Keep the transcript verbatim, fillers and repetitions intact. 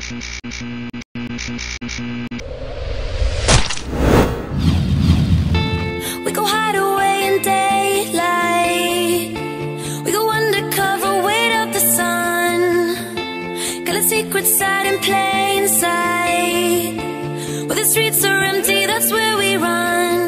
We go hide away in daylight. We go undercover, wait up the sun. Got a secret side in plain sight. Where the streets are empty, that's where we run.